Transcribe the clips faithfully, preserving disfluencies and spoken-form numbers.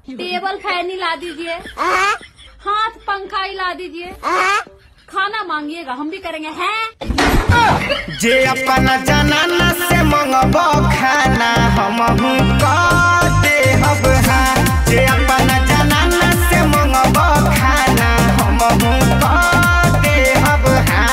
Table fan ही ला दीजिए, हाथ पंखा ही ला दीजिए, खाना मांगिएगा हम भी करेंगे हैं। जे अपना जनाना से मंगबो खाना हमहू कह देहब हाँ। जे अपना जनाना से मंगबो खाना हमहू कह देहब हाँ।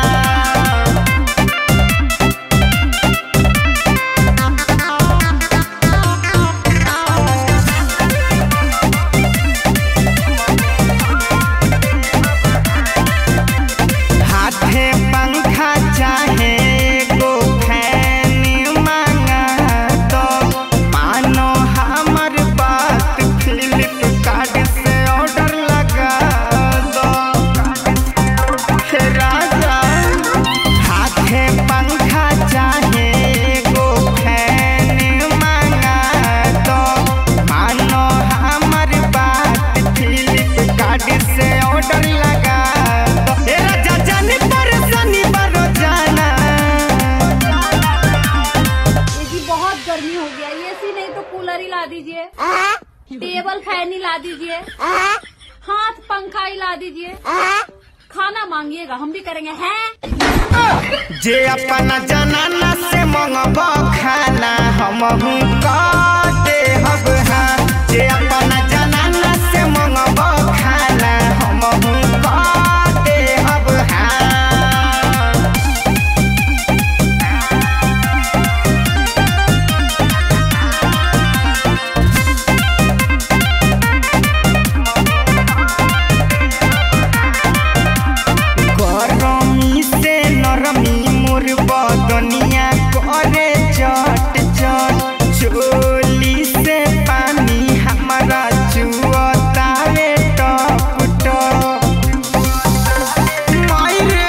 हाथे पंखा चाहे एगो फैन मांगा तो मानो हमर बात फ्लिपकार्ट से ऑर्डर लगा दो हे राजा। हाथे पंखा चाहे एगो फैन मांगा तो मानो हमर बात फ्लिपकार्ट से ऑर्डर लगा दो हे राजा। जाने परेशानी बरो जाना जी बहुत गर्मी हो गया, एसी नहीं तो कूलर ही ला दीजिए, टेबल फैन ही ला दीजिए, हाथ पंखा ही ला दीजिए, खाना मांगिएगा हम भी करेंगे हैं। जे अपना जनाना से मंगबो खाना हमहू कह देहब हाँ। जे अपना जनाना से मंगबो खाना हमहू कह देहब हाँ। गरमी से नरमी मोर बदनिया करे चट चट। चोली से पानी हमारा चुअतावे टप टप। मायरे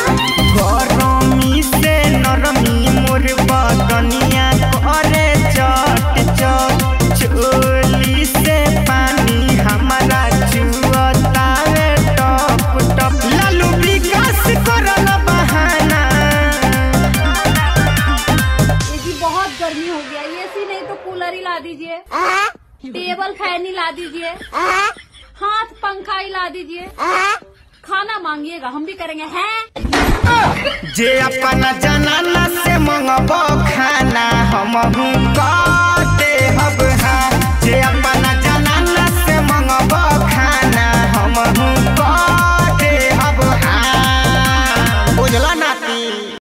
गरमी से नरमी मोर बदनिया करे चट चट। चोली से पानी हमारा चुअतावे टप टप। लालू विकास करल बहाना जी बहुत गर्मी हो गया, एसी नहीं तो कूलर ही ला दीजिए, टेबल फैन ही ला दीजिए, हाथ पंखा ही ला दीजिए, खाना मांगिएगा हम भी करेंगे हैं। जे अपना जनाना से मंगबो खाना हमहू कह